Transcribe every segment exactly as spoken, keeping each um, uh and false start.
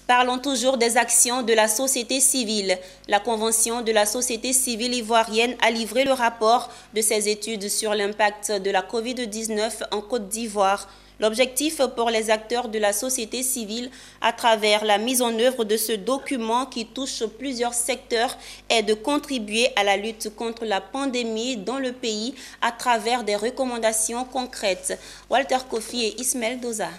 Parlons toujours des actions de la société civile. La Convention de la société civile ivoirienne a livré le rapport de ses études sur l'impact de la covid dix-neuf en Côte d'Ivoire. L'objectif pour les acteurs de la société civile à travers la mise en œuvre de ce document qui touche plusieurs secteurs est de contribuer à la lutte contre la pandémie dans le pays à travers des recommandations concrètes. Walter Kofi et Ismaël Doza.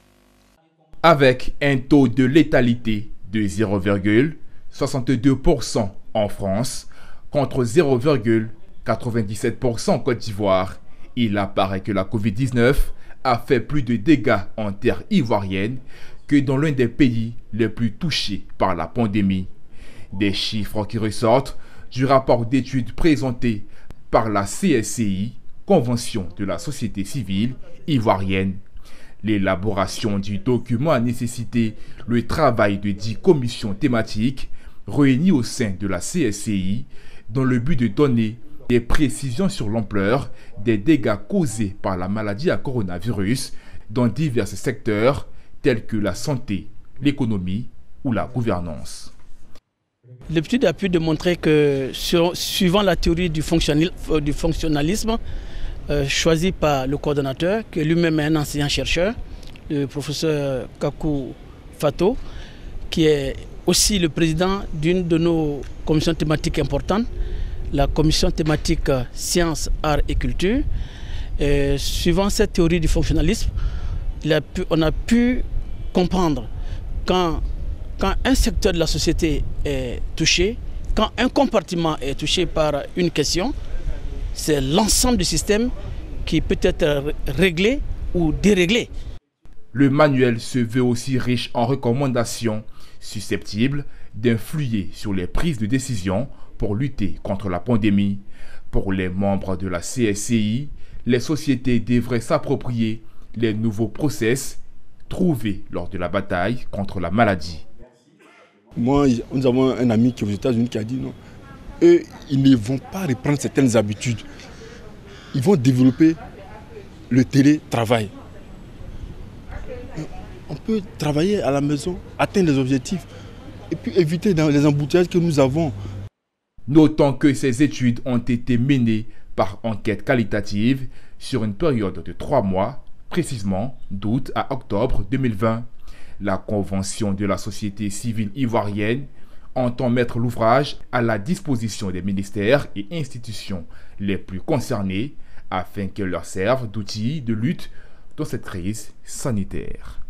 Avec un taux de létalité de zéro virgule soixante-deux pour cent en France contre zéro virgule quatre-vingt-dix-sept pour cent en Côte d'Ivoire, il apparaît que la covid dix-neuf a fait plus de dégâts en terre ivoirienne que dans l'un des pays les plus touchés par la pandémie. Des chiffres qui ressortent du rapport d'études présenté par la C S C I, Convention de la société civile ivoirienne. L'élaboration du document a nécessité le travail de dix commissions thématiques réunies au sein de la C S C I dans le but de donner des précisions sur l'ampleur des dégâts causés par la maladie à coronavirus dans divers secteurs tels que la santé, l'économie ou la gouvernance. L'étude a pu démontrer que sur, suivant la théorie du, du fonctionnalisme euh, choisie par le coordonnateur, qui lui-même est un enseignant-chercheur, le professeur Kakou Fato, qui est aussi le président d'une de nos commissions thématiques importantes, la commission thématique sciences, arts et culture. Et suivant cette théorie du fonctionnalisme, il a pu, on a pu comprendre quand, quand un secteur de la société est touché, quand un compartiment est touché par une question, c'est l'ensemble du système qui peut être réglé ou déréglé. Le manuel se veut aussi riche en recommandations susceptibles d'influer sur les prises de décision pour lutter contre la pandémie. Pour les membres de la C S C I, les sociétés devraient s'approprier les nouveaux process trouvés lors de la bataille contre la maladie. Moi, nous avons un ami qui est aux États-Unis qui a dit non. Eux, ils ne vont pas reprendre certaines habitudes. Ils vont développer le télétravail. On peut travailler à la maison, atteindre les objectifs et puis éviter dans les embouteillages que nous avons. Notons que ces études ont été menées par enquête qualitative sur une période de trois mois, précisément d'août à octobre deux mille vingt. La Convention de la société civile ivoirienne entend mettre l'ouvrage à la disposition des ministères et institutions les plus concernés afin qu'elles leur servent d'outils de lutte dans cette crise sanitaire.